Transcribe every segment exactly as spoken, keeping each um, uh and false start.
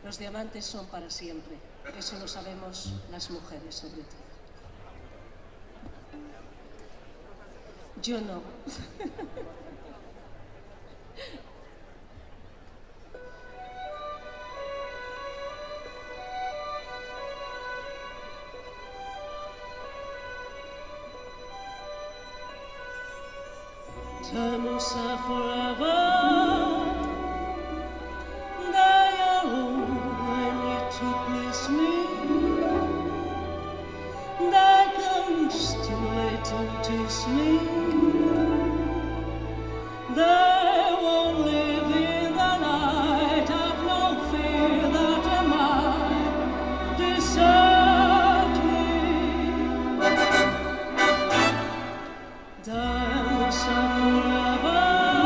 Los diamantes son para siempre. Eso lo sabemos las mujeres, sobre todo. Yo no. Time will say forever that you're only to please me, that can stimulate and tease me, they won't live in the night. I've no fear that I might desert me. Time will say forever.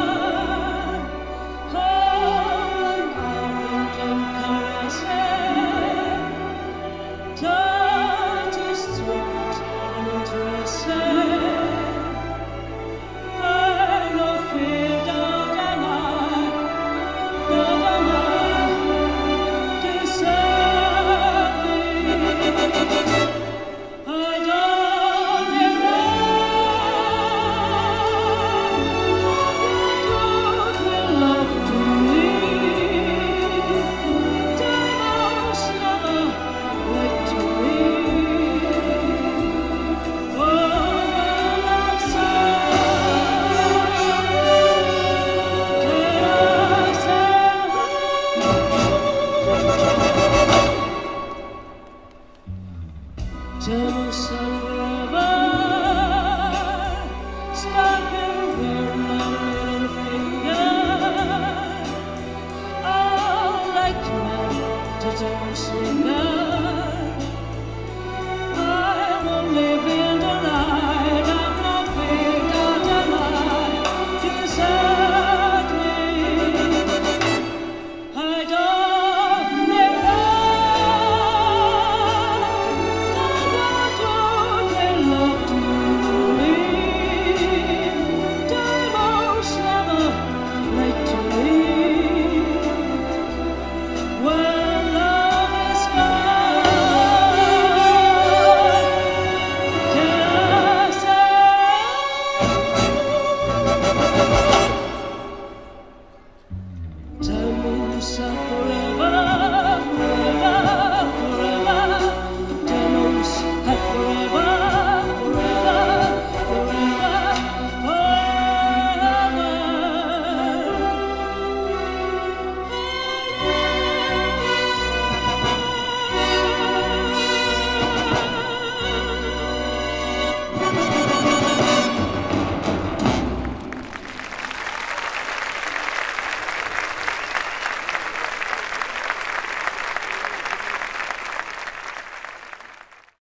Time forever, sparkling where my little finger, oh, like man to dance in